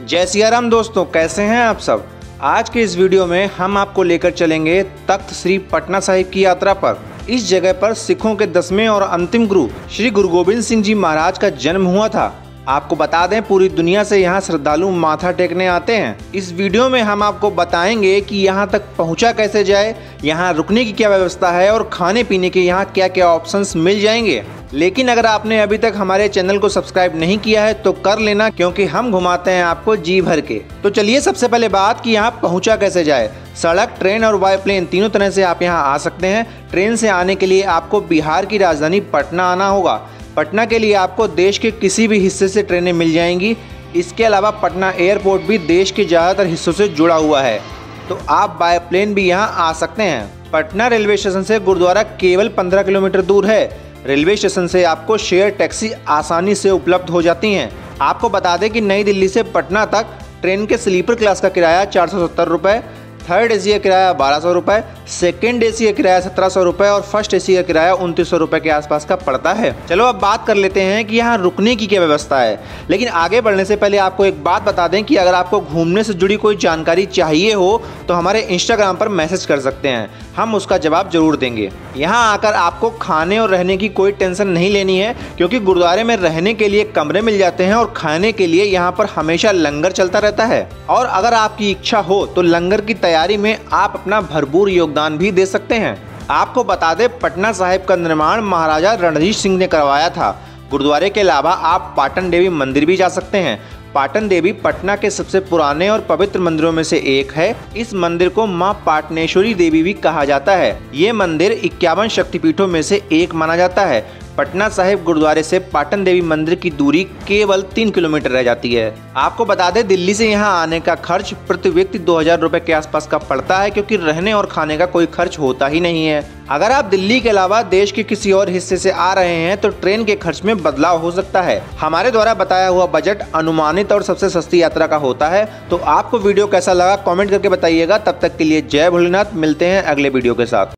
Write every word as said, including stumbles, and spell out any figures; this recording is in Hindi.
जय सिया राम दोस्तों, कैसे हैं आप सब। आज के इस वीडियो में हम आपको लेकर चलेंगे तख्त श्री पटना साहिब की यात्रा पर। इस जगह पर सिखों के दसवें और अंतिम गुरु श्री गुरु गोविंद सिंह जी महाराज का जन्म हुआ था। आपको बता दें, पूरी दुनिया से यहाँ श्रद्धालु माथा टेकने आते हैं। इस वीडियो में हम आपको बताएंगे कि यहाँ तक पहुँचा कैसे जाए, यहाँ रुकने की क्या व्यवस्था है और खाने पीने के यहाँ क्या क्या ऑप्शंस मिल जाएंगे। लेकिन अगर आपने अभी तक हमारे चैनल को सब्सक्राइब नहीं किया है तो कर लेना, क्योंकि हम घुमाते हैं आपको जी भर के। तो चलिए सबसे पहले बात कि यहाँ पहुँचा कैसे जाए। सड़क, ट्रेन और बाय प्लेन तीनों तरह से आप यहाँ आ सकते हैं। ट्रेन से आने के लिए आपको बिहार की राजधानी पटना आना होगा। पटना के लिए आपको देश के किसी भी हिस्से से ट्रेनें मिल जाएंगी। इसके अलावा पटना एयरपोर्ट भी देश के ज़्यादातर हिस्सों से जुड़ा हुआ है, तो आप बाय प्लेन भी यहाँ आ सकते हैं। पटना रेलवे स्टेशन से गुरुद्वारा केवल पंद्रह किलोमीटर दूर है। रेलवे स्टेशन से आपको शेयर टैक्सी आसानी से उपलब्ध हो जाती हैं। आपको बता दें कि नई दिल्ली से पटना तक ट्रेन के स्लीपर क्लास का किराया चार सौ सत्तर रुपये, थर्ड एसी का किराया बारह सौ रुपये, सेकेंड एसी का किराया सत्रह सौ रुपये और फर्स्ट एसी का किराया उनतीस सौ रुपये के आसपास का पड़ता है। चलो अब बात कर लेते हैं कि यहाँ रुकने की क्या व्यवस्था है। लेकिन आगे बढ़ने से पहले आपको एक बात बता दें कि अगर आपको घूमने से जुड़ी कोई जानकारी चाहिए हो तो हमारे इंस्टाग्राम पर मैसेज कर सकते हैं, हम उसका जवाब जरूर देंगे। यहाँ आकर आपको खाने और रहने की कोई टेंशन नहीं लेनी है, क्योंकि गुरुद्वारे में रहने के लिए कमरे मिल जाते हैं और खाने के लिए यहाँ पर हमेशा लंगर चलता रहता है। और अगर आपकी इच्छा हो तो लंगर की तैयारी में आप अपना भरपूर योगदान भी दे सकते हैं। आपको बता दें, पटना साहिब का निर्माण महाराजा रणजीत सिंह ने करवाया था। गुरुद्वारे के अलावा आप पाटन देवी मंदिर भी जा सकते हैं। पाटन देवी पटना के सबसे पुराने और पवित्र मंदिरों में से एक है। इस मंदिर को मां पाटनेश्वरी देवी भी कहा जाता है। ये मंदिर इक्यावन शक्तिपीठों में से एक माना जाता है। पटना साहिब गुरुद्वारे से पाटन देवी मंदिर की दूरी केवल तीन किलोमीटर रह जाती है। आपको बता दें, दिल्ली से यहाँ आने का खर्च प्रति व्यक्ति दो हजार रुपए के आसपास का पड़ता है, क्योंकि रहने और खाने का कोई खर्च होता ही नहीं है। अगर आप दिल्ली के अलावा देश के किसी और हिस्से से आ रहे हैं तो ट्रेन के खर्च में बदलाव हो सकता है। हमारे द्वारा बताया हुआ बजट अनुमानित और सबसे सस्ती यात्रा का होता है। तो आपको वीडियो कैसा लगा कमेंट करके बताइएगा। तब तक के लिए जय भोलेनाथ, मिलते हैं अगले वीडियो के साथ।